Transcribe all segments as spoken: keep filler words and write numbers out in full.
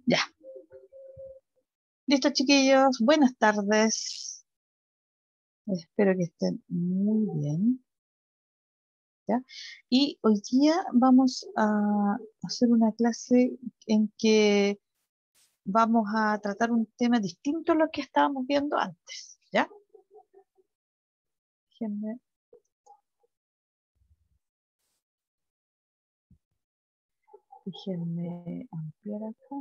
Ya. Listo, chiquillos. Buenas tardes. Espero que estén muy bien. ¿Ya? Y hoy día vamos a hacer una clase en que vamos a tratar un tema distinto a lo que estábamos viendo antes. ¿Ya? Déjenme, déjenme ampliar acá.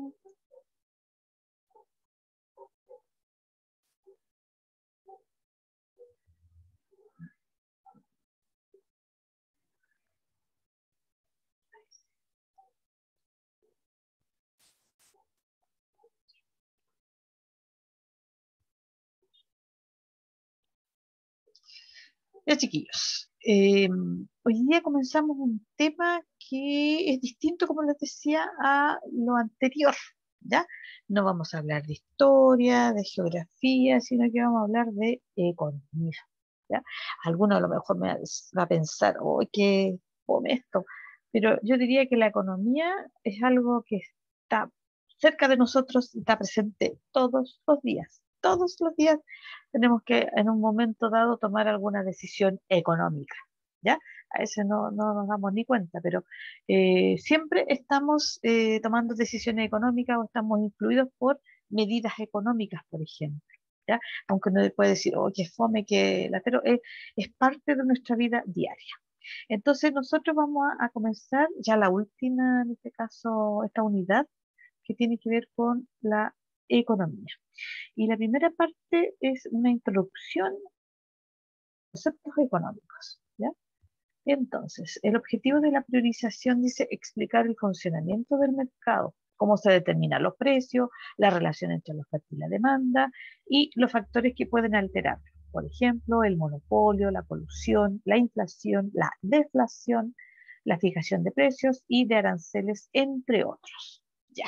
Ya, chiquillos. eh, hoy día comenzamos un tema que es distinto, como les decía, a lo anterior, ¿ya? No vamos a hablar de historia, de geografía, sino que vamos a hablar de economía, ¿ya? Alguno a lo mejor me va va a pensar, oh, qué fome esto, pero yo diría que la economía es algo que está cerca de nosotros y está presente todos los días. Todos los días tenemos que en un momento dado tomar alguna decisión económica, ¿ya? A veces no, no nos damos ni cuenta, pero eh, siempre estamos eh, tomando decisiones económicas o estamos influidos por medidas económicas, por ejemplo, ¿ya? Aunque uno puede decir, oh, qué fome, que la, pero es, es parte de nuestra vida diaria. Entonces nosotros vamos a, a comenzar ya la última, en este caso, esta unidad que tiene que ver con la economía. Y la primera parte es una introducción a conceptos económicos, ¿ya? Entonces, el objetivo de la priorización dice explicar el funcionamiento del mercado, cómo se determinan los precios, la relación entre la oferta y la demanda y los factores que pueden alterar. Por ejemplo, el monopolio, la polución, la inflación, la deflación, la fijación de precios y de aranceles, entre otros. Ya.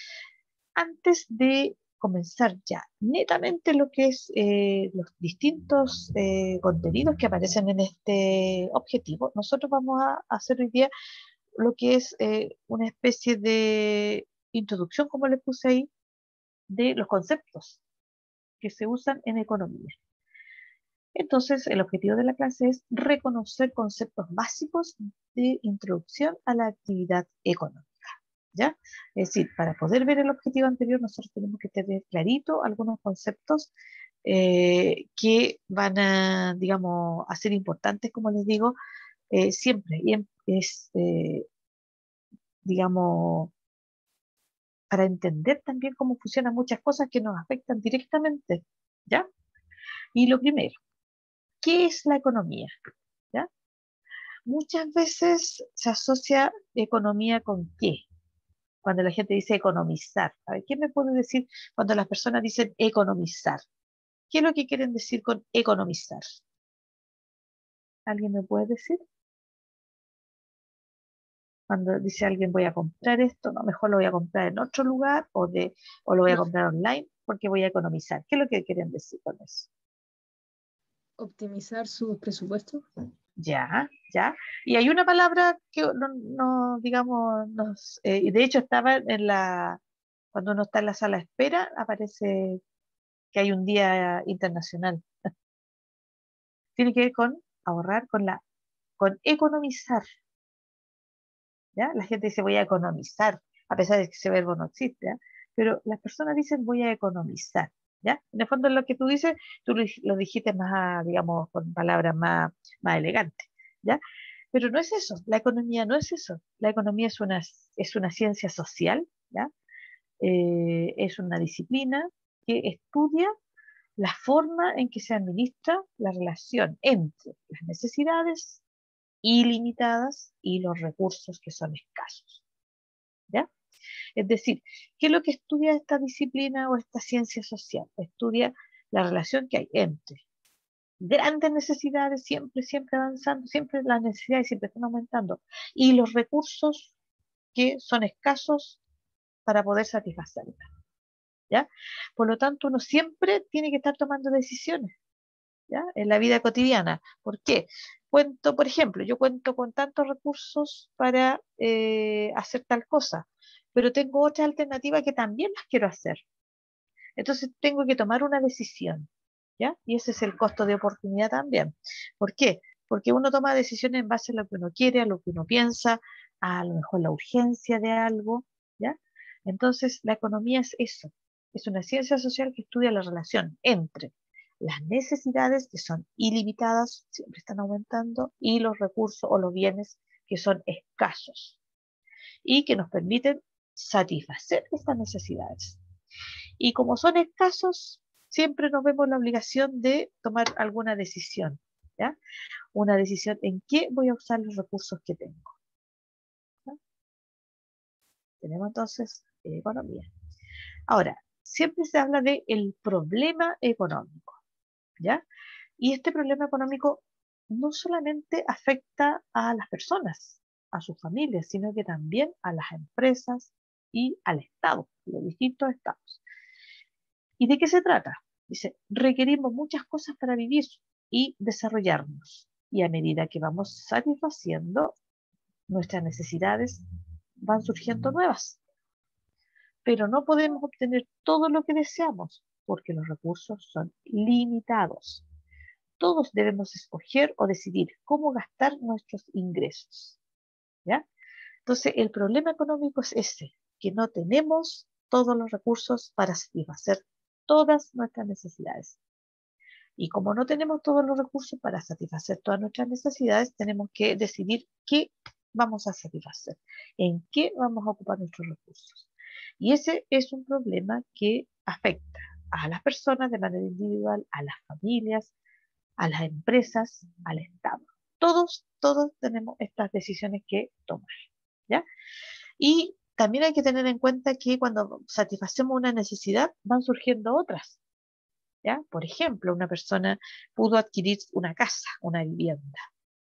Antes de comenzar ya netamente lo que es eh, los distintos eh, contenidos que aparecen en este objetivo, nosotros vamos a hacer hoy día lo que es eh, una especie de introducción, como le puse ahí, de los conceptos que se usan en economía. Entonces, el objetivo de la clase es reconocer conceptos básicos de introducción a la actividad económica. ¿Ya? Es decir, para poder ver el objetivo anterior, nosotros tenemos que tener clarito algunos conceptos eh, que van a, digamos, a ser importantes, como les digo, eh, siempre. Y es, eh, digamos, para entender también cómo funcionan muchas cosas que nos afectan directamente, ¿ya? Y lo primero, ¿qué es la economía? ¿Ya? Muchas veces se asocia economía con qué. Cuando la gente dice economizar. A ver, ¿qué me puede decir cuando las personas dicen economizar? ¿Qué es lo que quieren decir con economizar? ¿Alguien me puede decir? Cuando dice alguien voy a comprar esto, no, mejor lo voy a comprar en otro lugar o, de, o lo voy a No, comprar online porque voy a economizar. ¿Qué es lo que quieren decir con eso? optimizar sus presupuestos. Ya, ya. Y hay una palabra que no, no, digamos, nos, eh, y de hecho estaba en la, cuando uno está en la sala de espera, aparece que hay un día internacional. Tiene que ver con ahorrar, con la, con economizar, ¿ya? La gente dice voy a economizar, a pesar de que ese verbo no existe, ¿ya? Pero las personas dicen voy a economizar, ¿ya? En el fondo lo que tú dices, tú lo, lo dijiste más, digamos, con palabras más, más elegantes, ¿ya? Pero no es eso, la economía no es eso, la economía es una, es una ciencia social, ¿ya? Eh, es una disciplina que estudia la forma en que se administra la relación entre las necesidades ilimitadas y los recursos que son escasos, ¿ya? Es decir, ¿qué es lo que estudia esta disciplina o esta ciencia social? Estudia la relación que hay entre grandes necesidades, siempre, siempre avanzando, siempre las necesidades siempre están aumentando, y los recursos que son escasos para poder satisfacerlas, ¿ya? Por lo tanto, uno siempre tiene que estar tomando decisiones, ¿ya? En la vida cotidiana. ¿Por qué? Cuento, por ejemplo, yo cuento con tantos recursos para eh, hacer tal cosa, pero tengo otra alternativa que también las quiero hacer. Entonces tengo que tomar una decisión, ¿ya? Y ese es el costo de oportunidad también. ¿Por qué? Porque uno toma decisiones en base a lo que uno quiere, a lo que uno piensa, a lo mejor la urgencia de algo, ¿ya? Entonces la economía es eso, es una ciencia social que estudia la relación entre las necesidades que son ilimitadas, siempre están aumentando, y los recursos o los bienes que son escasos y que nos permiten satisfacer estas necesidades. Y como son escasos, siempre nos vemos la obligación de tomar alguna decisión, ¿ya? Una decisión en qué voy a usar los recursos que tengo, ¿ya? Tenemos entonces eh, economía. Ahora, siempre se habla de el problema económico, ¿ya? Y este problema económico no solamente afecta a las personas, a sus familias, sino que también a las empresas y al Estado, los distintos estados. ¿Y de qué se trata? Dice, requerimos muchas cosas para vivir y desarrollarnos. Y a medida que vamos satisfaciendo nuestras necesidades, van surgiendo nuevas. Pero no podemos obtener todo lo que deseamos porque los recursos son limitados. Todos debemos escoger o decidir cómo gastar nuestros ingresos, ¿ya? Entonces, el problema económico es ese, que no tenemos todos los recursos para satisfacer todas nuestras necesidades. Y como no tenemos todos los recursos para satisfacer todas nuestras necesidades, tenemos que decidir qué vamos a satisfacer, en qué vamos a ocupar nuestros recursos. Y ese es un problema que afecta a las personas de manera individual, a las familias, a las empresas, al Estado. Todos, todos tenemos estas decisiones que tomar, ¿ya? Y también hay que tener en cuenta que cuando satisfacemos una necesidad, van surgiendo otras, ¿ya? Por ejemplo, una persona pudo adquirir una casa, una vivienda,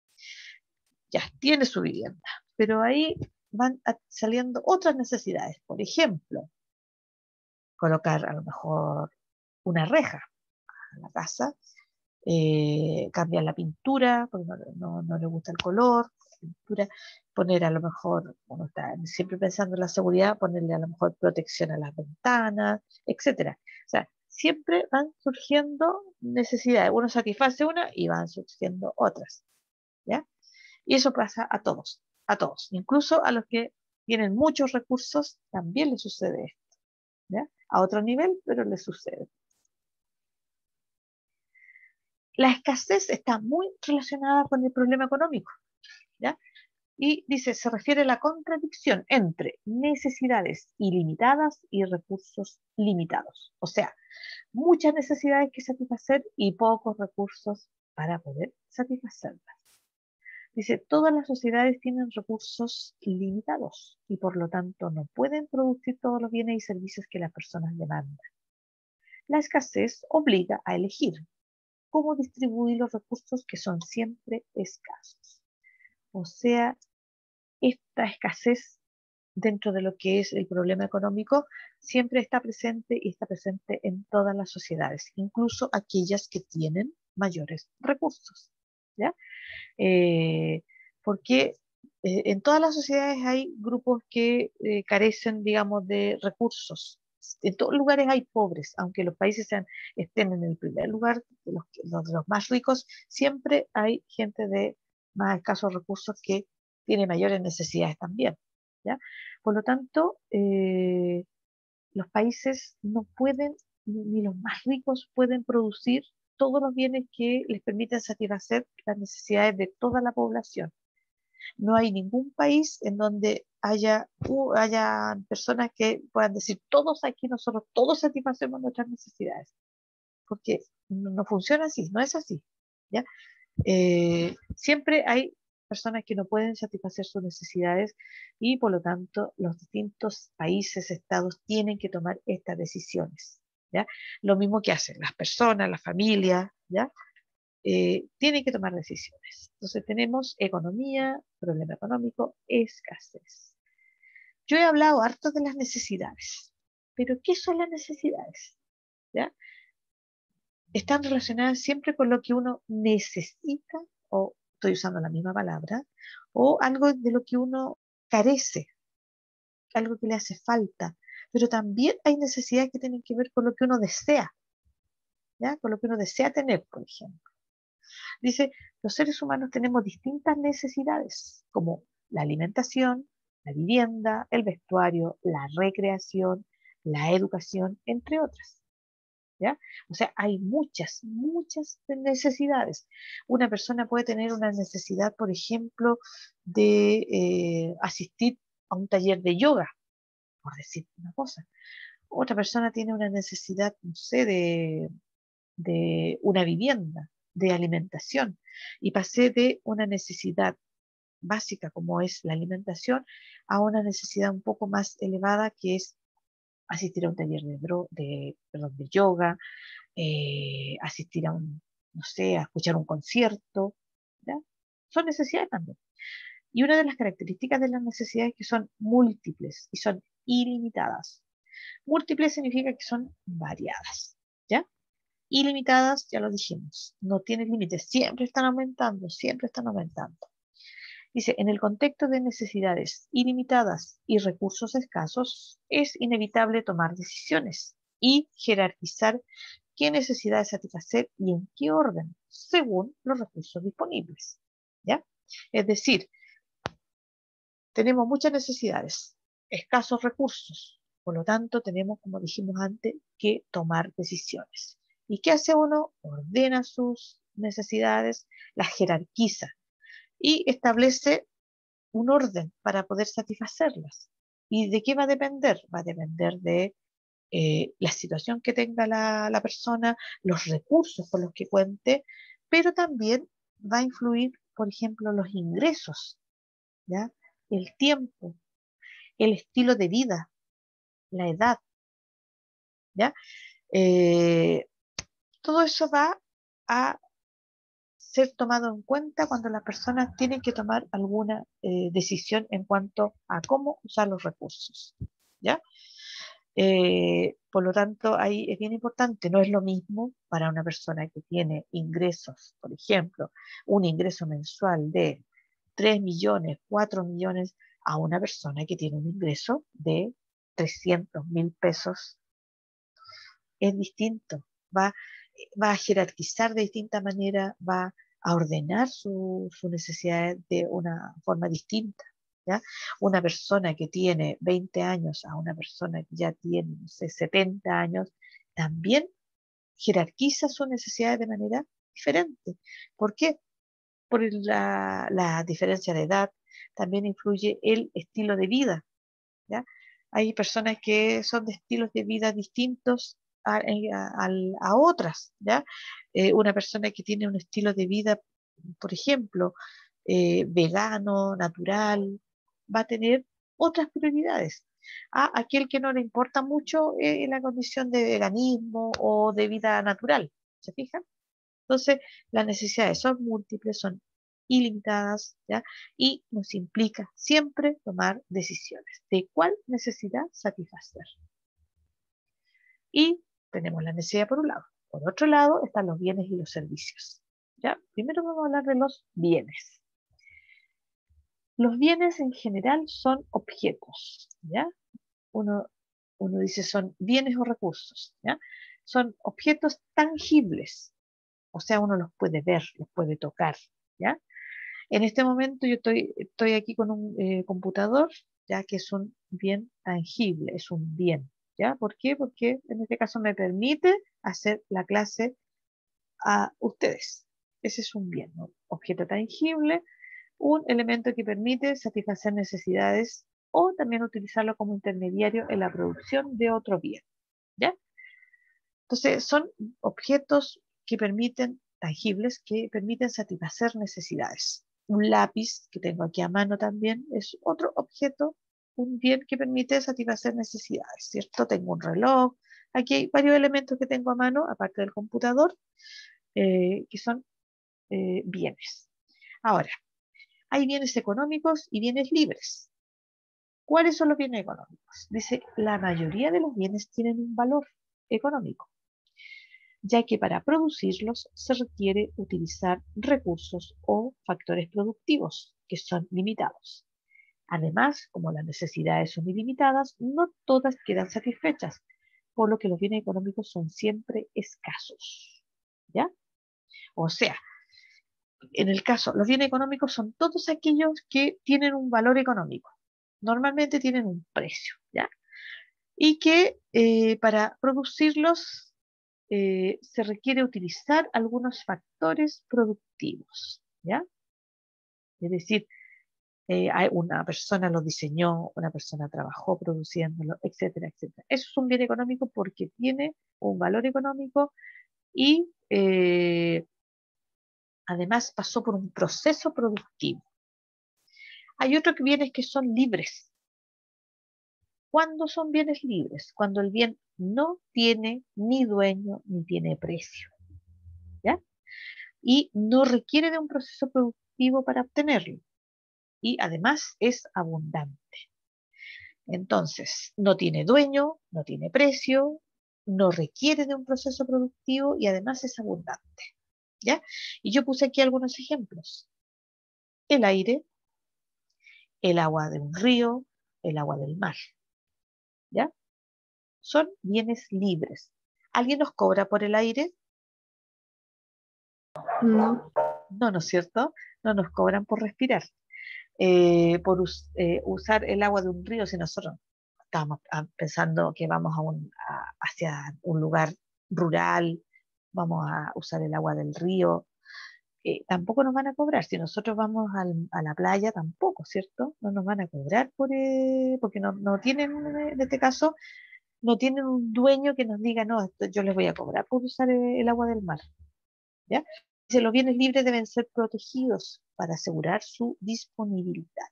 ya tiene su vivienda, pero ahí van saliendo otras necesidades. Por ejemplo, colocar a lo mejor una reja a la casa, eh, cambiar la pintura, porque no, no, no le gusta el color, la pintura, poner a lo mejor, uno está siempre pensando en la seguridad, ponerle a lo mejor protección a las ventanas, etcétera. O sea, siempre van surgiendo necesidades. Uno satisface una y van surgiendo otras, ¿ya? Y eso pasa a todos, a todos, incluso a los que tienen muchos recursos, también les sucede esto, ¿ya? A otro nivel, pero les sucede. La escasez está muy relacionada con el problema económico, ¿ya? Y dice, se refiere a la contradicción entre necesidades ilimitadas y recursos limitados. O sea, muchas necesidades que satisfacer y pocos recursos para poder satisfacerlas. Dice, todas las sociedades tienen recursos limitados y por lo tanto no pueden producir todos los bienes y servicios que las personas demandan. La escasez obliga a elegir cómo distribuir los recursos que son siempre escasos. O sea, esta escasez dentro de lo que es el problema económico siempre está presente y está presente en todas las sociedades, incluso aquellas que tienen mayores recursos, ¿ya? Eh, porque eh, en todas las sociedades hay grupos que eh, carecen, digamos, de recursos. En todos lugares hay pobres, aunque los países sean, estén en el primer lugar, de los, los, de los más ricos, siempre hay gente de más escasos recursos que tiene mayores necesidades también, ¿ya? Por lo tanto, eh, los países no pueden, ni los más ricos pueden producir todos los bienes que les permiten satisfacer las necesidades de toda la población. No hay ningún país en donde haya, uh, haya personas que puedan decir, todos aquí nosotros, todos satisfacemos nuestras necesidades, porque no, no funciona así, no es así, ¿ya? Eh, siempre hay personas que no pueden satisfacer sus necesidades y por lo tanto los distintos países, estados tienen que tomar estas decisiones, ¿ya? Lo mismo que hacen las personas, las familias, ¿ya? Eh, tienen que tomar decisiones. Entonces tenemos economía, problema económico, escasez. Yo he hablado harto de las necesidades, pero ¿qué son las necesidades? ¿Ya? Están relacionadas siempre con lo que uno necesita, o estoy usando la misma palabra, o algo de lo que uno carece, algo que le hace falta, pero también hay necesidades que tienen que ver con lo que uno desea, ¿ya? Con lo que uno desea tener, por ejemplo. Dice, los seres humanos tenemos distintas necesidades, como la alimentación, la vivienda, el vestuario, la recreación, la educación, entre otras. ¿Ya? O sea, hay muchas, muchas necesidades. Una persona puede tener una necesidad, por ejemplo, de eh, asistir a un taller de yoga, por decir una cosa. Otra persona tiene una necesidad, no sé, de, de una vivienda, de alimentación. Y pasé de una necesidad básica como es la alimentación a una necesidad un poco más elevada que es asistir a un taller de, dro- de, perdón, de yoga, eh, asistir a un, no sé, a escuchar un concierto, ¿ya? Son necesidades también. Y una de las características de las necesidades es que son múltiples y son ilimitadas. Múltiples significa que son variadas, ¿ya? Ilimitadas, ya lo dijimos, no tienen límites, siempre están aumentando, siempre están aumentando. Dice, en el contexto de necesidades ilimitadas y recursos escasos, es inevitable tomar decisiones y jerarquizar qué necesidades satisfacer y en qué orden, según los recursos disponibles. ¿Ya? Es decir, tenemos muchas necesidades, escasos recursos, por lo tanto tenemos, como dijimos antes, que tomar decisiones. ¿Y qué hace uno? Ordena sus necesidades, las jerarquiza y establece un orden para poder satisfacerlas. ¿Y de qué va a depender? Va a depender de eh, la situación que tenga la, la persona, los recursos con los que cuente, pero también va a influir, por ejemplo, los ingresos, ¿ya? El tiempo, el estilo de vida, la edad, ¿ya? Eh, todo eso va a ser tomado en cuenta cuando las personas tienen que tomar alguna eh, decisión en cuanto a cómo usar los recursos, ¿ya? Eh, por lo tanto, ahí es bien importante, no es lo mismo para una persona que tiene ingresos, por ejemplo, un ingreso mensual de tres millones, cuatro millones, a una persona que tiene un ingreso de trescientos mil pesos. Es distinto, va, va a jerarquizar de distinta manera, va a ordenar sus su necesidades de una forma distinta. ¿Ya? Una persona que tiene veinte años a una persona que ya tiene, no sé, setenta años, también jerarquiza sus necesidades de manera diferente. ¿Por qué? Por la, la diferencia de edad, también influye el estilo de vida. ¿Ya? Hay personas que son de estilos de vida distintos a, a, a otras, ¿ya? Eh, una persona que tiene un estilo de vida, por ejemplo, eh, vegano, natural, va a tener otras prioridades. A aquel que no le importa mucho eh, la condición de veganismo o de vida natural, ¿se fijan? Entonces, las necesidades son múltiples, son ilimitadas, ¿ya? Y nos implica siempre tomar decisiones de cuál necesidad satisfacer. Y tenemos la necesidad por un lado. Por otro lado están los bienes y los servicios, ¿ya? Primero vamos a hablar de los bienes. Los bienes en general son objetos, ¿ya? Uno, uno dice son bienes o recursos, ¿ya? Son objetos tangibles, o sea, uno los puede ver, los puede tocar, ¿ya? En este momento yo estoy, estoy aquí con un eh, computador, ya que es un bien tangible, es un bien, ¿ya? ¿Por qué? Porque en este caso me permite hacer la clase a ustedes. Ese es un bien, ¿no? Objeto tangible, un elemento que permite satisfacer necesidades o también utilizarlo como intermediario en la producción de otro bien, ¿ya? Entonces, son objetos que permiten, tangibles, que permiten satisfacer necesidades. Un lápiz que tengo aquí a mano también es otro objeto, un bien que permite satisfacer necesidades, ¿cierto? Tengo un reloj, aquí hay varios elementos que tengo a mano, aparte del computador, eh, que son eh, bienes. Ahora, hay bienes económicos y bienes libres. ¿Cuáles son los bienes económicos? Dice, la mayoría de los bienes tienen un valor económico, ya que para producirlos se requiere utilizar recursos o factores productivos que son limitados. Además, como las necesidades son ilimitadas, no todas quedan satisfechas, por lo que los bienes económicos son siempre escasos. ¿Ya? O sea, en el caso, los bienes económicos son todos aquellos que tienen un valor económico. Normalmente tienen un precio, ¿ya? Y que eh, para producirlos eh, se requiere utilizar algunos factores productivos, ¿ya? Es decir, eh, hay una persona lo diseñó, una persona trabajó produciéndolo, etcétera, etcétera. Eso es un bien económico porque tiene un valor económico y eh, además pasó por un proceso productivo. Hay otros bienes que son libres. ¿Cuándo son bienes libres? Cuando el bien no tiene ni dueño ni tiene precio, ¿ya? Y no requiere de un proceso productivo para obtenerlo. Y además es abundante. Entonces, no tiene dueño, no tiene precio, no requiere de un proceso productivo y además es abundante, ¿ya? Y yo puse aquí algunos ejemplos. El aire, el agua de un río, el agua del mar, ¿ya? Son bienes libres. ¿Alguien nos cobra por el aire? No. No, ¿no es cierto? No nos cobran por respirar. Eh, por us- eh, usar el agua de un río, si nosotros estamos ah, pensando que vamos a un, a- hacia un lugar rural, vamos a usar el agua del río, eh, tampoco nos van a cobrar. Si nosotros vamos al- a la playa, tampoco, ¿cierto? No nos van a cobrar por, eh, porque no, no tienen, eh, en este caso, no tienen un dueño que nos diga, no, esto yo les voy a cobrar por usar el, el agua del mar, ¿ya? Dice, los bienes libres deben ser protegidos para asegurar su disponibilidad.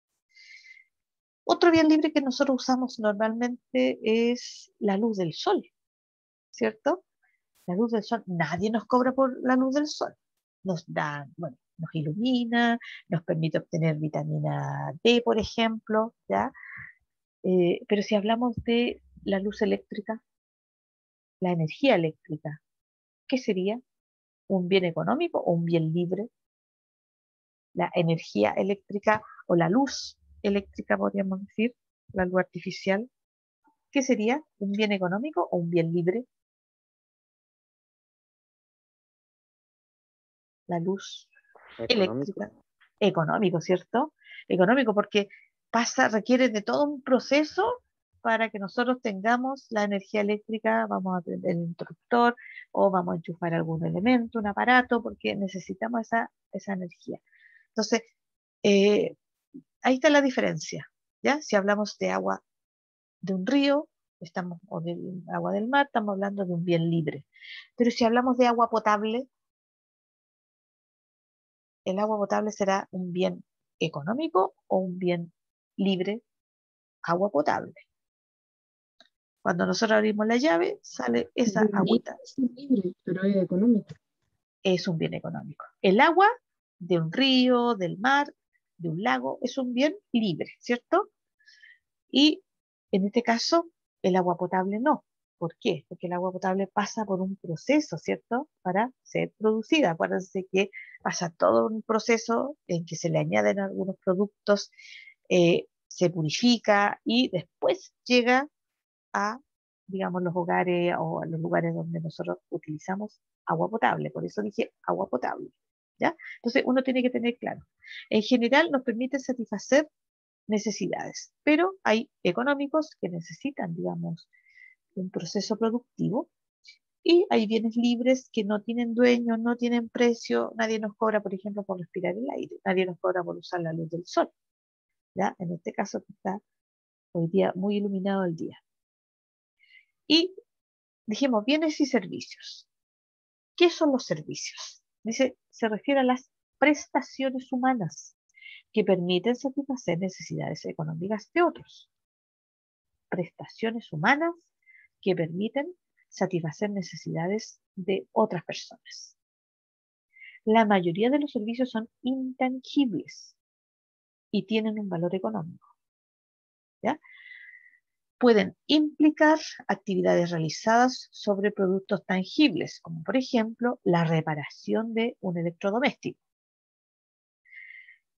Otro bien libre que nosotros usamos normalmente es la luz del sol, ¿cierto? La luz del sol, nadie nos cobra por la luz del sol. Nos da, bueno, nos ilumina, nos permite obtener vitamina D, por ejemplo, ¿ya? Eh, pero si hablamos de la luz eléctrica, la energía eléctrica, ¿qué sería? ¿Un bien económico o un bien libre? La energía eléctrica o la luz eléctrica, podríamos decir, la luz artificial, ¿qué sería? ¿Un bien económico o un bien libre? La luz Económico. eléctrica, económico, ¿cierto? Económico porque pasa, requiere de todo un proceso para que nosotros tengamos la energía eléctrica, vamos a prender el interruptor o vamos a enchufar algún elemento, un aparato, porque necesitamos esa, esa energía. Entonces, eh, ahí está la diferencia, ¿ya? Si hablamos de agua de un río, estamos, o del agua del mar, estamos hablando de un bien libre. Pero si hablamos de agua potable, ¿el agua potable será un bien económico o un bien libre? Agua potable. Cuando nosotros abrimos la llave, sale esa Bien libre, agüita. es libre, pero es económico. Es un bien económico. El agua de un río, del mar, de un lago, es un bien libre, ¿cierto? Y en este caso, el agua potable no. ¿Por qué? Porque el agua potable pasa por un proceso, ¿cierto? Para ser producida. Acuérdense que pasa todo un proceso en que se le añaden algunos productos, eh, se purifica y después llega a, digamos, los hogares o a los lugares donde nosotros utilizamos agua potable. Por eso dije agua potable, ¿ya? Entonces uno tiene que tener claro. En general nos permite satisfacer necesidades, pero hay económicos que necesitan, digamos, un proceso productivo y hay bienes libres que no tienen dueño, no tienen precio, nadie nos cobra, por ejemplo, por respirar el aire, nadie nos cobra por usar la luz del sol, ¿ya? En este caso que está hoy día muy iluminado el día. Y dijimos bienes y servicios. ¿Qué son los servicios? Dice, se refiere a las prestaciones humanas que permiten satisfacer necesidades económicas de otros. Prestaciones humanas que permiten satisfacer necesidades de otras personas. La mayoría de los servicios son intangibles y tienen un valor económico, ¿ya? Pueden implicar actividades realizadas sobre productos tangibles, como por ejemplo la reparación de un electrodoméstico.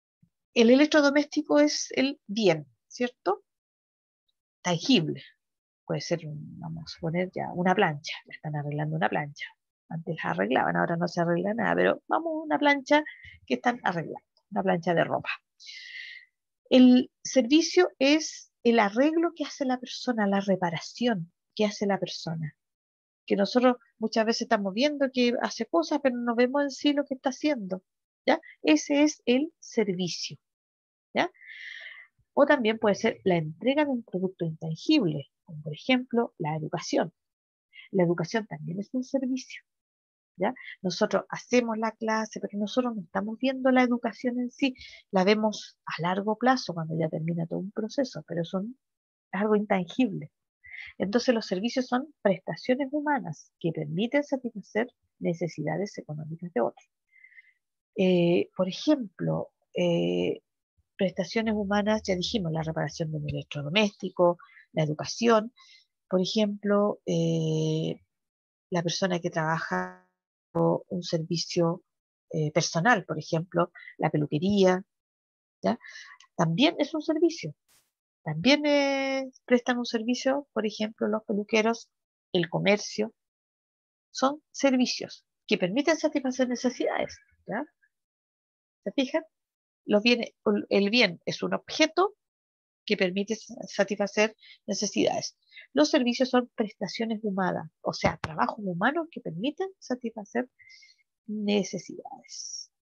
El electrodoméstico es el bien, ¿cierto? Tangible. Puede ser, un- vamos a poner ya, una plancha. Le están arreglando una plancha. Antes la arreglaban, ahora no se arregla nada, pero vamos a una plancha que están arreglando, una plancha de ropa. El servicio es el arreglo que hace la persona, la reparación que hace la persona. Que nosotros muchas veces estamos viendo que hace cosas, pero no vemos en sí lo que está haciendo. ¿Ya? Ese es el servicio. ¿Ya? O también puede ser la entrega de un producto intangible, como por ejemplo la educación. La educación también es un servicio. ¿Ya? Nosotros hacemos la clase, pero nosotros no estamos viendo la educación en sí, la vemos a largo plazo cuando ya termina todo un proceso, pero son es algo intangible. Entonces los servicios son prestaciones humanas que permiten satisfacer necesidades económicas de otros. Eh, por ejemplo, eh, prestaciones humanas, ya dijimos, la reparación de un electrodoméstico, la educación, por ejemplo, eh, la persona que trabaja un servicio eh, personal, por ejemplo, la peluquería, ¿ya? También es un servicio. También eh, prestan un servicio, por ejemplo, los peluqueros, el comercio, son servicios que permiten satisfacer necesidades, ¿ya? ¿Se fijan? Los bienes, el bien es un objeto que permite satisfacer necesidades. Los servicios son prestaciones humanas, o sea, trabajos humanos que permiten satisfacer necesidades.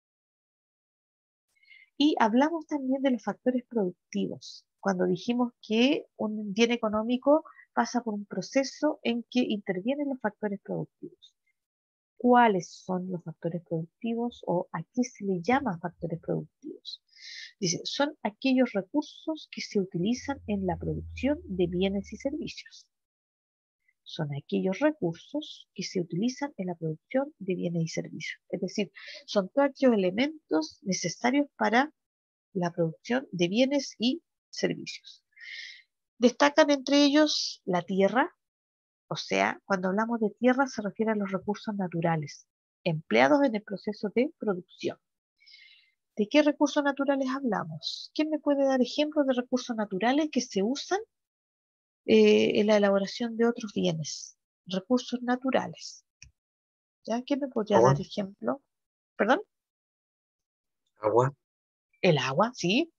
Y hablamos también de los factores productivos, cuando dijimos que un bien económico pasa por un proceso en que intervienen los factores productivos. ¿Cuáles son los factores productivos o a qué se le llama factores productivos? Dice, son aquellos recursos que se utilizan en la producción de bienes y servicios. Son aquellos recursos que se utilizan en la producción de bienes y servicios. Es decir, son todos aquellos elementos necesarios para la producción de bienes y servicios. Destacan entre ellos la tierra, o sea, cuando hablamos de tierra se refiere a los recursos naturales empleados en el proceso de producción. ¿De qué recursos naturales hablamos? ¿Quién me puede dar ejemplos de recursos naturales que se usan eh, en la elaboración de otros bienes? Recursos naturales. ¿Ya? ¿Quién me podría dar Agua, ejemplo? ¿Perdón? agua, El agua, ¿sí?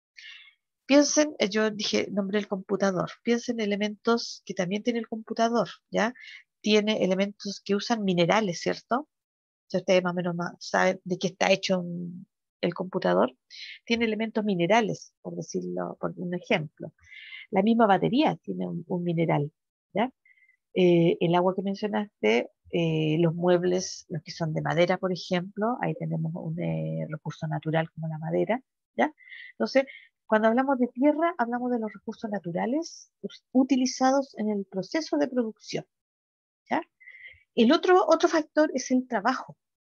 Piensen, eh, yo dije, nombré el computador. Piensen en elementos que también tiene el computador, ¿ya? Tiene elementos que usan minerales, ¿cierto? Si ustedes más o menos ma- saben de qué está hecho un- el computador. Tiene elementos minerales, por decirlo, por un ejemplo. La misma batería tiene un, un mineral, ¿ya? Eh, el agua que mencionaste, eh, los muebles, los que son de madera, por ejemplo, ahí tenemos un eh, recurso natural como la madera, ¿ya? Entonces, cuando hablamos de tierra, hablamos de los recursos naturales us- utilizados en el proceso de producción, ¿ya? El otro, otro factor es el trabajo.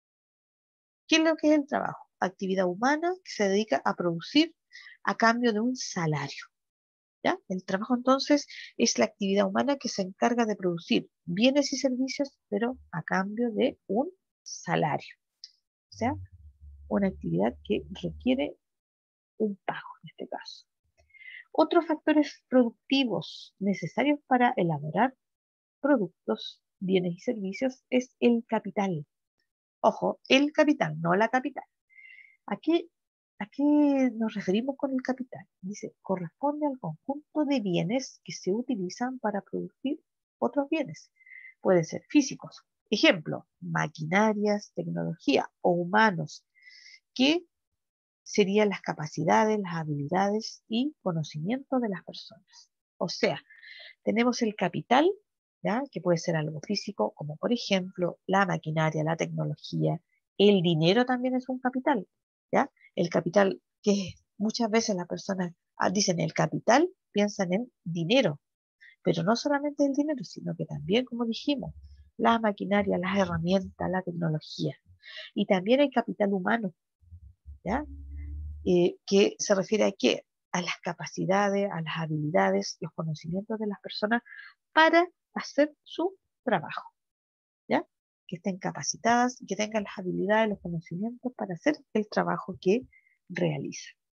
¿Qué es lo que es el trabajo? Actividad humana que se dedica a producir a cambio de un salario. ¿Ya? El trabajo entonces es la actividad humana que se encarga de producir bienes y servicios, pero a cambio de un salario. O sea, una actividad que requiere un pago en este caso. Otros factores productivos necesarios para elaborar productos, bienes y servicios es el capital. Ojo, el capital, no la capital. ¿A qué, a qué nos referimos con el capital? Dice, corresponde al conjunto de bienes que se utilizan para producir otros bienes. Pueden ser físicos, ejemplo, maquinarias, tecnología o humanos, que serían las capacidades, las habilidades y conocimientos de las personas. O sea, tenemos el capital, ¿ya? Que puede ser algo físico, como por ejemplo la maquinaria, la tecnología. El dinero también es un capital, ¿ya? El capital que muchas veces las personas ah, dicen el capital, piensan en dinero, pero no solamente el dinero, sino que también, como dijimos, la maquinaria, las herramientas, la tecnología. Y también el capital humano, ¿ya? Eh, que se refiere a qué? A las capacidades, a las habilidades, los conocimientos de las personas para hacer su trabajo, ¿ya? Que estén capacitadas y que tengan las habilidades, los conocimientos para hacer el trabajo que realizan.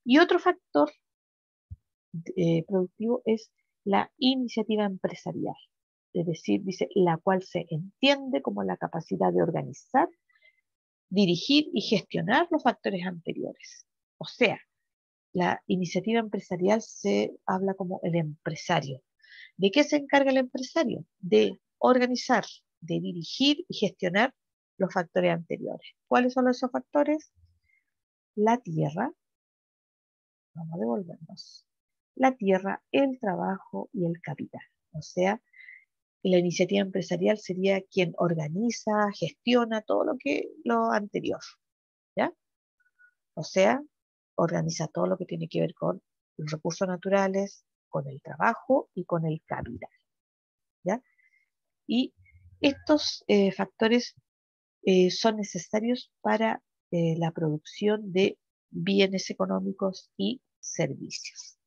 Y otro factor eh, productivo es la iniciativa empresarial, es decir, dice, la cual se entiende como la capacidad de organizar, dirigir y gestionar los factores anteriores. O sea, la iniciativa empresarial se habla como el empresario. ¿De qué se encarga el empresario? De organizar, de dirigir y gestionar los factores anteriores. ¿Cuáles son esos factores? La tierra, vamos a devolvernos, la tierra, el trabajo y el capital. O sea, la iniciativa empresarial sería quien organiza, gestiona todo lo que lo anterior, ¿ya? O sea, organiza todo lo que tiene que ver con los recursos naturales, con el trabajo y con el capital, ¿ya? Y estos eh, factores eh, son necesarios para eh, la producción de bienes económicos y servicios.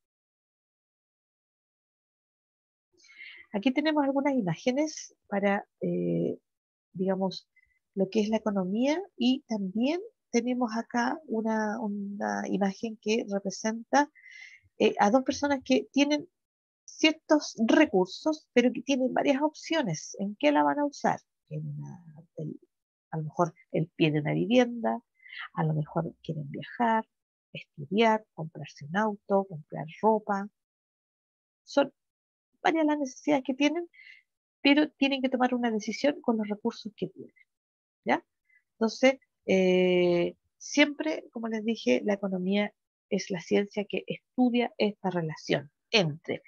Aquí tenemos algunas imágenes para, eh, digamos, lo que es la economía, y también tenemos acá una, una imagen que representa eh, a dos personas que tienen ciertos recursos, pero que tienen varias opciones. ¿En qué la van a usar? En una, el, a lo mejor el pie de una vivienda, a lo mejor quieren viajar, estudiar, comprarse un auto, comprar ropa. Son varias las necesidades que tienen, pero tienen que tomar una decisión con los recursos que tienen, ¿ya? Entonces, eh, siempre, como les dije, la economía es la ciencia que estudia esta relación entre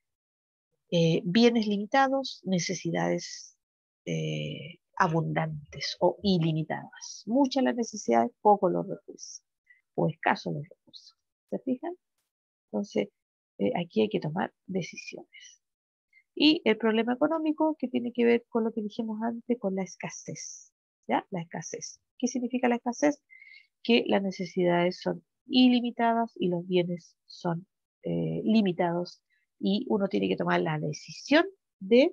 eh, bienes limitados, necesidades eh, abundantes o ilimitadas. Muchas las necesidades, pocos los recursos, o escasos los recursos. ¿Se fijan? Entonces, eh, aquí hay que tomar decisiones. Y el problema económico, que tiene que ver con lo que dijimos antes, con la escasez. ¿Ya? La escasez. ¿Qué significa la escasez? Que las necesidades son ilimitadas y los bienes son eh, limitados, y uno tiene que tomar la decisión de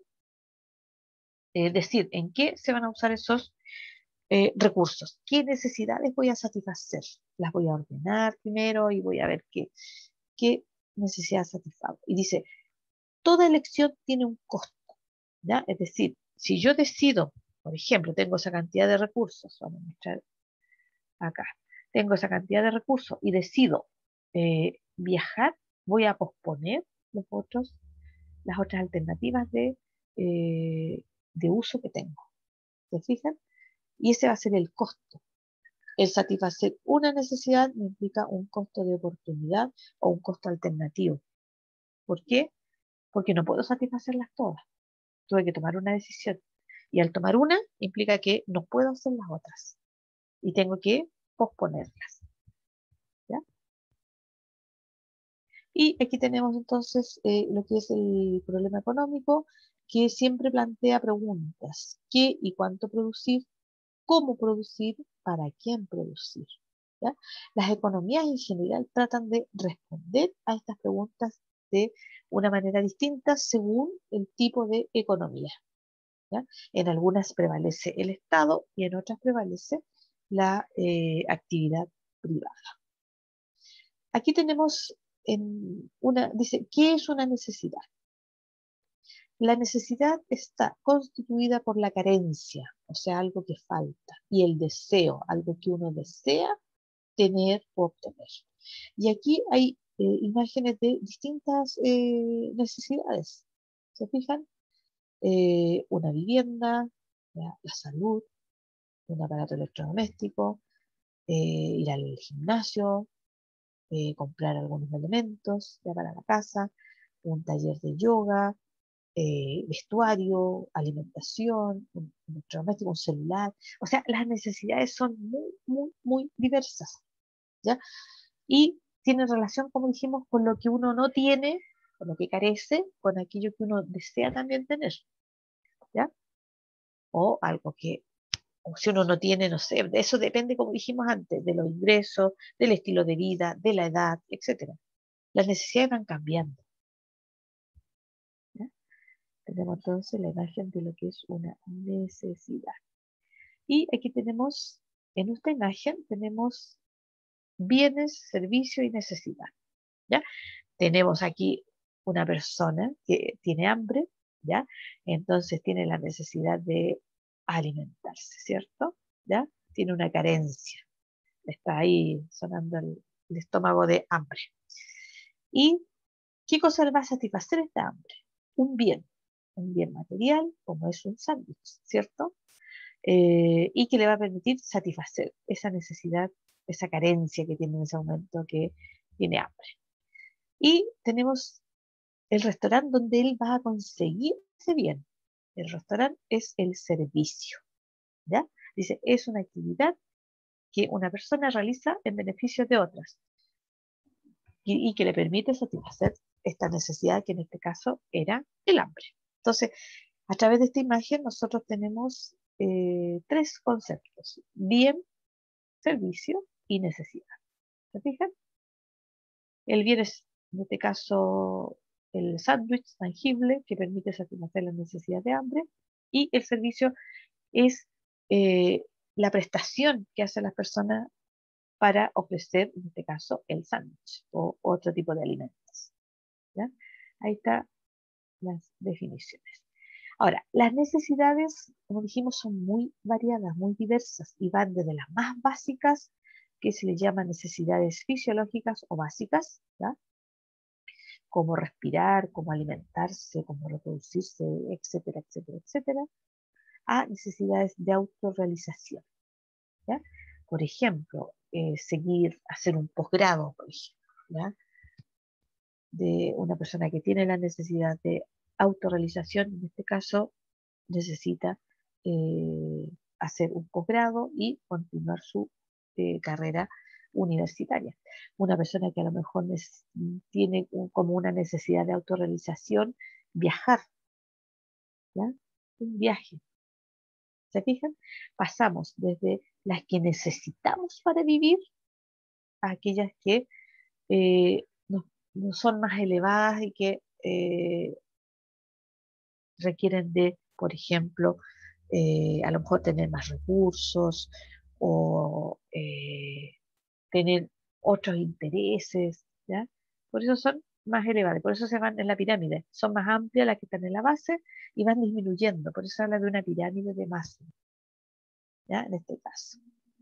eh, decir en qué se van a usar esos eh, recursos, qué necesidades voy a satisfacer. Las voy a ordenar primero y voy a ver qué, qué necesidad satisfago. Y dice, toda elección tiene un costo, ¿ya? Es decir, si yo decido, por ejemplo, tengo esa cantidad de recursos, vamos a mostrar acá, tengo esa cantidad de recursos y decido eh, viajar, voy a posponer los otros, las otras alternativas de, eh, de uso que tengo. ¿Se fijan? Y ese va a ser el costo. El satisfacer una necesidad me implica un costo de oportunidad o un costo alternativo. ¿Por qué? Porque no puedo satisfacerlas todas. Tuve que tomar una decisión. Y al tomar una, implica que no puedo hacer las otras. Y tengo que posponerlas. ¿Ya? Y aquí tenemos entonces eh, lo que es el problema económico, que siempre plantea preguntas. ¿Qué y cuánto producir? ¿Cómo producir? ¿Para quién producir? ¿Ya? Las economías en general tratan de responder a estas preguntas de una manera distinta según el tipo de economía. ¿Ya? En algunas prevalece el Estado y en otras prevalece la eh, actividad privada. Aquí tenemos en una, dice, ¿qué es una necesidad? La necesidad está constituida por la carencia, o sea, algo que falta, y el deseo, algo que uno desea tener o obtener. Y aquí hay eh, imágenes de distintas eh, necesidades. ¿Se fijan? Eh, una vivienda, la, la salud, un aparato electrodoméstico, eh, ir al gimnasio, eh, comprar algunos elementos ya para la casa, un taller de yoga, eh, vestuario, alimentación, un electrodoméstico, un celular. O sea, las necesidades son muy, muy, muy diversas, ¿ya? Y tienen relación, como dijimos, con lo que uno no tiene, con lo que carece, con aquello que uno desea también tener, ¿ya? O algo que, o si uno no tiene, no sé, de eso depende, como dijimos antes, de los ingresos, del estilo de vida, de la edad, etcétera. Las necesidades van cambiando, ¿ya? Tenemos entonces la imagen de lo que es una necesidad. Y aquí tenemos, en esta imagen, tenemos bienes, servicio y necesidad. ¿Ya? Tenemos aquí una persona que tiene hambre, ¿ya? Entonces tiene la necesidad de alimentarse, ¿cierto? ¿Ya? Tiene una carencia, está ahí sonando el, el estómago de hambre. ¿Y qué cosa le va a satisfacer esta hambre? Un bien, un bien material, como es un sándwich, ¿cierto? Eh, y que le va a permitir satisfacer esa necesidad, esa carencia que tiene en ese momento que tiene hambre. Y tenemos el restaurante donde él va a conseguir ese bien. El restaurante es el servicio, ¿ya? Dice, es una actividad que una persona realiza en beneficio de otras y, y que le permite satisfacer esta necesidad que en este caso era el hambre. Entonces, a través de esta imagen nosotros tenemos eh, tres conceptos: bien, servicio y necesidad. ¿Se fijan? El bien es, en este caso, el sándwich tangible que permite satisfacer la necesidad de hambre, y el servicio es eh, la prestación que hacen las personas para ofrecer, en este caso, el sándwich o otro tipo de alimentos. ¿Ya? Ahí están las definiciones. Ahora, las necesidades, como dijimos, son muy variadas, muy diversas y van desde las más básicas, que se les llama necesidades fisiológicas o básicas, ¿ya? Como respirar, como alimentarse, como reproducirse, etcétera, etcétera, etcétera, a necesidades de autorrealización, ¿ya? Por ejemplo, eh, seguir, hacer un posgrado, por ejemplo, ¿ya? De una persona que tiene la necesidad de autorrealización, en este caso, necesita eh, hacer un posgrado y continuar su eh, carrera universitaria. Una persona que a lo mejor tiene un, como una necesidad de autorrealización, viajar, ¿ya? Un viaje. ¿Se fijan? Pasamos desde las que necesitamos para vivir a aquellas que eh, no, no son más elevadas y que eh, requieren de, por ejemplo, eh, a lo mejor tener más recursos o eh, tener otros intereses, ¿ya? Por eso son más elevadas, por eso se van en la pirámide, son más amplias las que están en la base y van disminuyendo, por eso habla de una pirámide de Maslow, ¿ya? En este caso.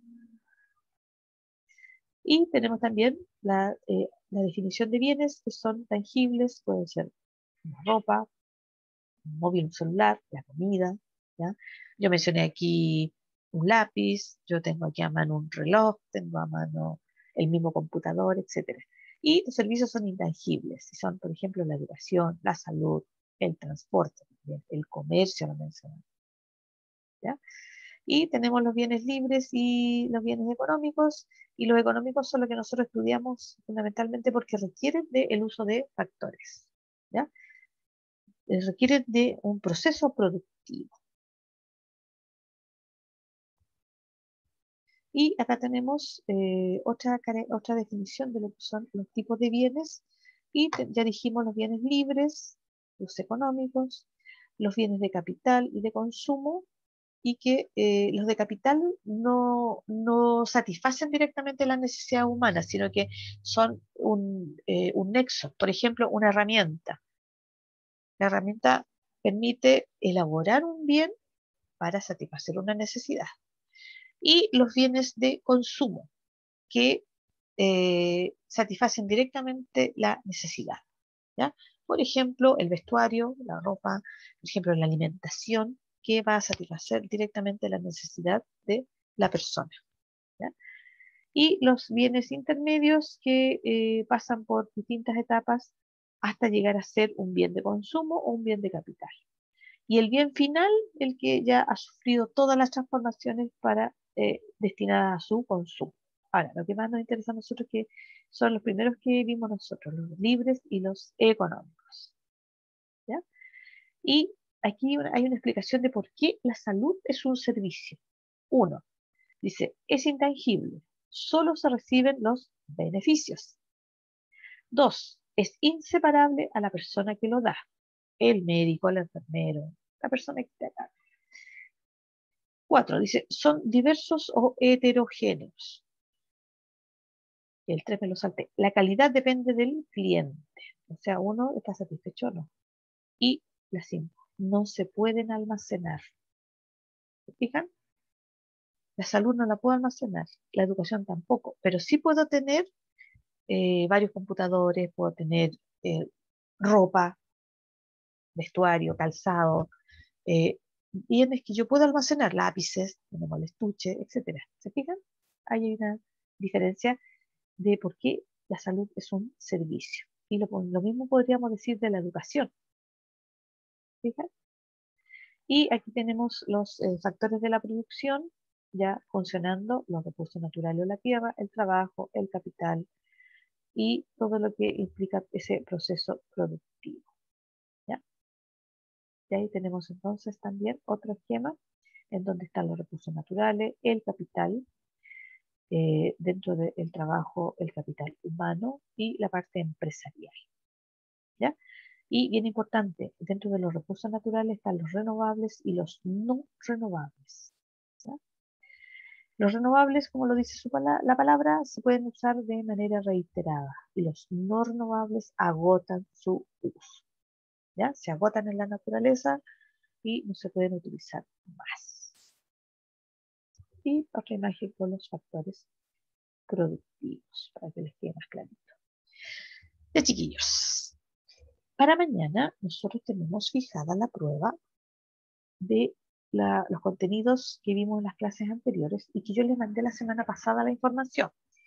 Y tenemos también la, eh, la definición de bienes que son tangibles, pueden ser una ropa, un móvil, un celular, la comida, ¿ya? Yo mencioné aquí un lápiz, yo tengo aquí a mano un reloj, tengo a mano el mismo computador, etcétera. Y los servicios son intangibles, y son, por ejemplo, la educación, la salud, el transporte, también, el comercio, lo mencioné, ¿ya? Y tenemos los bienes libres y los bienes económicos, y los económicos son los que nosotros estudiamos fundamentalmente porque requieren del uso de factores, ¿ya? Requieren de un proceso productivo. Y acá tenemos eh, otra, otra definición de lo que son los tipos de bienes, y te, ya dijimos los bienes libres, los económicos, los bienes de capital y de consumo, y que eh, los de capital no, no satisfacen directamente las necesidades humanas, sino que son un, eh, un nexo, por ejemplo, una herramienta. La herramienta permite elaborar un bien para satisfacer una necesidad. Y los bienes de consumo, que eh, satisfacen directamente la necesidad, ¿ya? Por ejemplo, el vestuario, la ropa, por ejemplo, la alimentación, que va a satisfacer directamente la necesidad de la persona, ¿ya? Y los bienes intermedios que eh, pasan por distintas etapas hasta llegar a ser un bien de consumo o un bien de capital. Y el bien final, el que ya ha sufrido todas las transformaciones para eh, destinadas a su consumo. Ahora, lo que más nos interesa a nosotros que son los primeros que vimos nosotros, los libres y los económicos, ¿ya? Y aquí hay una explicación de por qué la salud es un servicio. Uno, dice, es intangible, solo se reciben los beneficios. Dos, es inseparable a la persona que lo da, el médico, el enfermero, la persona que está acá. Cuatro, dice, son diversos o heterogéneos. El tres me lo salté. La calidad depende del cliente. O sea, uno está satisfecho o no. Y la cinco, no se pueden almacenar. ¿Se fijan? La salud no la puedo almacenar, la educación tampoco, pero sí puedo tener eh, varios computadores, puedo tener eh, ropa, vestuario, calzado, eh, bienes que yo puedo almacenar, lápices, tenemos el estuche, etcétera. ¿Se fijan? Ahí hay una diferencia de por qué la salud es un servicio. Y lo, lo mismo podríamos decir de la educación. ¿Fijan? Y aquí tenemos los eh, factores de la producción ya funcionando, los recursos naturales o la tierra, el trabajo, el capital y todo lo que implica ese proceso productivo. ¿Ya? Y ahí tenemos entonces también otro esquema en donde están los recursos naturales, el capital, eh, dentro del trabajo, el capital humano y la parte empresarial. ¿Ya? Y bien importante, dentro de los recursos naturales están los renovables y los no renovables. ¿Ya? Los renovables, como lo dice su pala la palabra, se pueden usar de manera reiterada y los no renovables agotan su uso. ¿Ya? Se agotan en la naturaleza y no se pueden utilizar más. Y otra imagen con los factores productivos, para que les quede más clarito. Ya, chiquillos, para mañana nosotros tenemos fijada la prueba de la, los contenidos que vimos en las clases anteriores y que yo les mandé la semana pasada la información.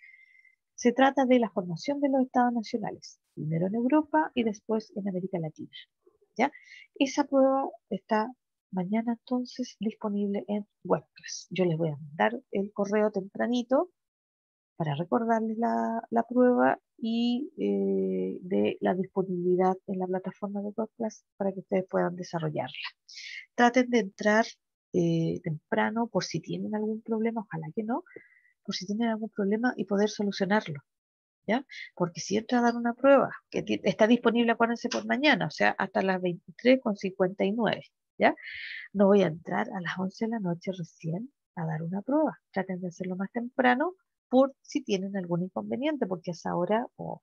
Se trata de la formación de los estados nacionales, primero en Europa y después en América Latina. ¿Ya? Esa prueba está mañana entonces disponible en WordPress. Yo les voy a mandar el correo tempranito para recordarles la, la prueba y eh, de la disponibilidad en la plataforma de WordPress para que ustedes puedan desarrollarla. Traten de entrar eh, temprano por si tienen algún problema, ojalá que no, por si tienen algún problema y poder solucionarlo. ¿Ya? Porque si entra a dar una prueba que está disponible, acuérdense, por mañana, o sea, hasta las veintitrés con cincuenta y nueve, ¿ya? No voy a entrar a las once de la noche recién a dar una prueba. Traten de hacerlo más temprano por si tienen algún inconveniente, porque a esa hora oh,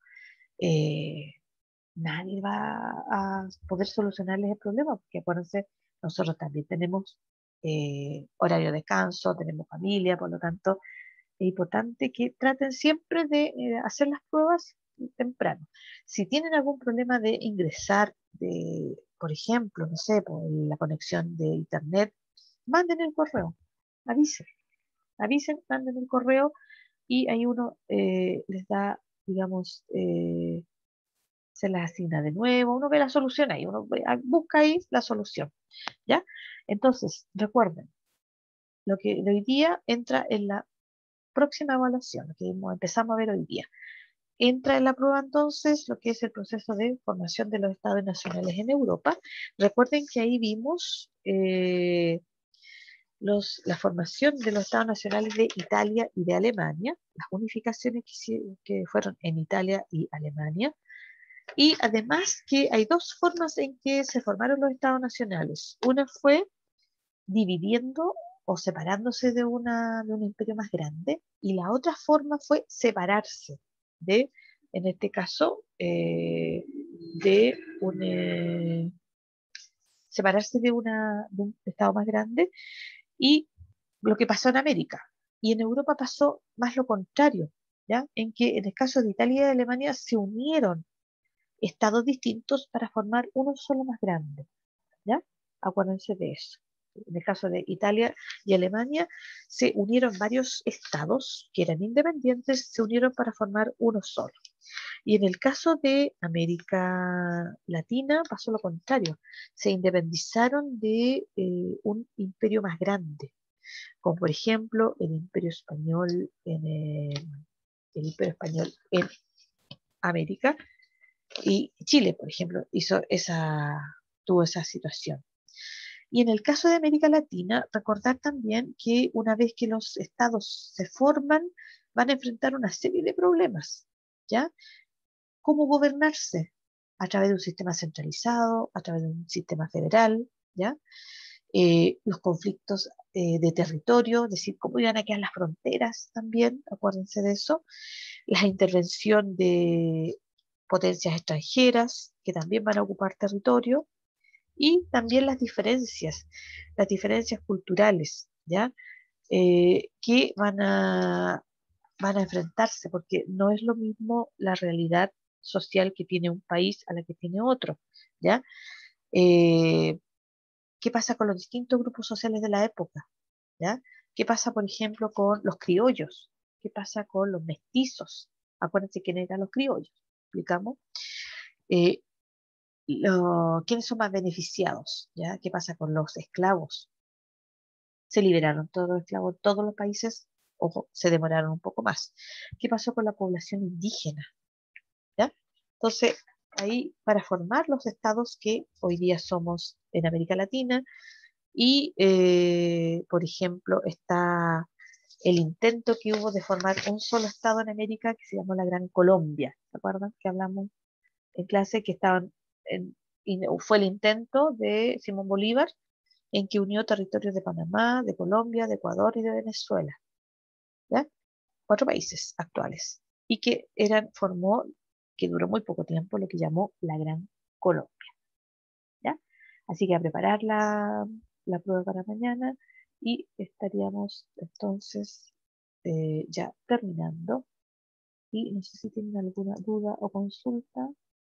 eh, nadie va a poder solucionarles el problema, porque acuérdense, nosotros también tenemos eh, horario de descanso, tenemos familia, por lo tanto, es importante que traten siempre de eh, hacer las pruebas temprano. Si tienen algún problema de ingresar, de, por ejemplo, no sé, por la conexión de internet, manden el correo, avisen, avisen, manden el correo y ahí uno eh, les da, digamos, eh, se las asigna de nuevo, uno ve la solución ahí, uno ve, busca ahí la solución, ¿ya? Entonces, recuerden, lo que de hoy día entra en la próxima evaluación, lo que empezamos a ver hoy día. Entra en la prueba entonces lo que es el proceso de formación de los estados nacionales en Europa. Recuerden que ahí vimos eh, los, la formación de los estados nacionales de Italia y de Alemania, las unificaciones que, que fueron en Italia y Alemania, y además que hay dos formas en que se formaron los estados nacionales. Una fue dividiendo o separándose de, una, de un imperio más grande, y la otra forma fue separarse de, en este caso, eh, de un, eh, separarse de, una, de un estado más grande, y lo que pasó en América. Y en Europa pasó más lo contrario, ¿ya? En que en el caso de Italia y de Alemania se unieron estados distintos para formar uno solo más grande, ¿ya? Acuérdense de eso. En el caso de Italia y Alemania, se unieron varios estados que eran independientes, se unieron para formar uno solo. Y en el caso de América Latina pasó lo contrario. Se independizaron de eh, un imperio más grande, como por ejemplo el imperio español en el, el imperio español en América, y Chile, por ejemplo, hizo esa, tuvo esa situación. Y en el caso de América Latina, recordar también que una vez que los estados se forman, van a enfrentar una serie de problemas, ¿ya? ¿Cómo gobernarse? A través de un sistema centralizado, a través de un sistema federal, ¿ya? Eh, los conflictos eh, de territorio, es decir, cómo iban a quedar las fronteras también, acuérdense de eso. la intervención de potencias extranjeras que también van a ocupar territorio y también las diferencias, las diferencias culturales, ¿ya? Eh, que van a, van a enfrentarse, porque no es lo mismo la realidad social que tiene un país a la que tiene otro, ¿ya? Eh, ¿Qué pasa con los distintos grupos sociales de la época? ¿Ya? ¿Qué pasa, por ejemplo, con los criollos? ¿Qué pasa con los mestizos? Acuérdense quiénes eran los criollos. ¿Explicamos? Eh, lo- ¿Quiénes son más beneficiados? ¿Ya? ¿Qué pasa con los esclavos? Se liberaron todos los esclavos, todos los países, ojo, se demoraron un poco más. ¿Qué pasó con la población indígena? ¿Ya? Entonces, ahí para formar los estados que hoy día somos en América Latina, y, eh, por ejemplo, está el intento que hubo de formar un solo estado en América que se llamó la Gran Colombia. ¿Se acuerdan que hablamos en clase que estaban en, y fue el intento de Simón Bolívar en que unió territorios de Panamá, de Colombia, de Ecuador y de Venezuela, ¿ya? Cuatro países actuales. Y que eran, formó, que duró muy poco tiempo, lo que llamó la Gran Colombia, ¿ya? Así que a preparar la, la prueba para mañana y estaríamos entonces eh, ya terminando. Y no sé si tienen alguna duda o consulta.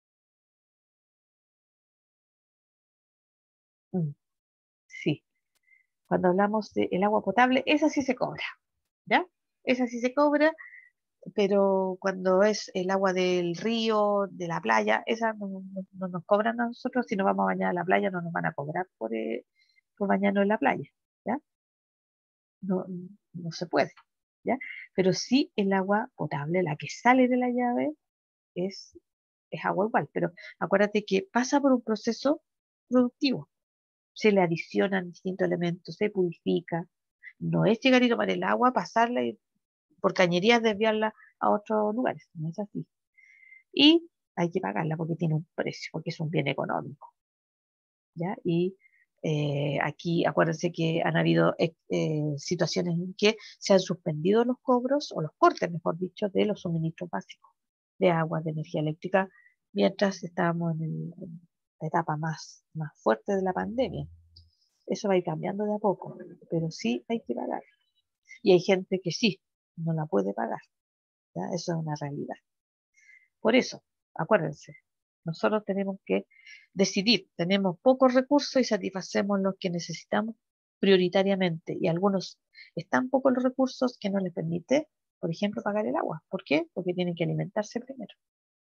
Mm, sí, cuando hablamos del agua potable, esa sí se cobra, ¿ya? Esa sí se cobra, pero cuando es el agua del río, de la playa, esa no, no- no nos cobran a nosotros. Si nos vamos a bañar a la playa, no nos van a cobrar por, eh, por bañarnos en la playa, ¿ya? No, no se puede, ¿ya? Pero sí el agua potable, la que sale de la llave, es, es agua igual, pero acuérdate que pasa por un proceso productivo. Se le adicionan distintos elementos, se purifica. No es llegar y tomar el agua, pasarla y por cañerías desviarla a otros lugares, no es así. Y hay que pagarla porque tiene un precio, porque es un bien económico, ¿ya? Y eh, aquí acuérdense que han habido eh, eh, situaciones en que se han suspendido los cobros, o los cortes, mejor dicho, de los suministros básicos de agua, de energía eléctrica, mientras estábamos en, el- en la etapa más, más fuerte de la pandemia. Eso va a ir cambiando de a poco, pero sí hay que pagar. Y hay gente que sí, no la puede pagar, ¿ya? Eso es una realidad. Por eso, acuérdense, nosotros tenemos que decidir, tenemos pocos recursos y satisfacemos los que necesitamos prioritariamente. Y algunos están pocos los recursos que no les permite, por ejemplo, pagar el agua. ¿Por qué? Porque tienen que alimentarse primero.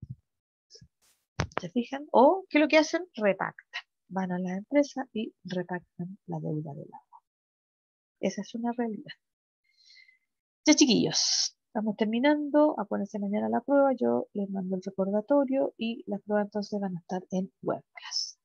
¿Se fijan? O que lo que hacen, repactan. Van a la empresa y repactan la deuda del agua. Esa es una realidad. Ya, chiquillos, estamos terminando. Acuérdense mañana la prueba. Yo les mando el recordatorio y las pruebas entonces van a estar en WebClass.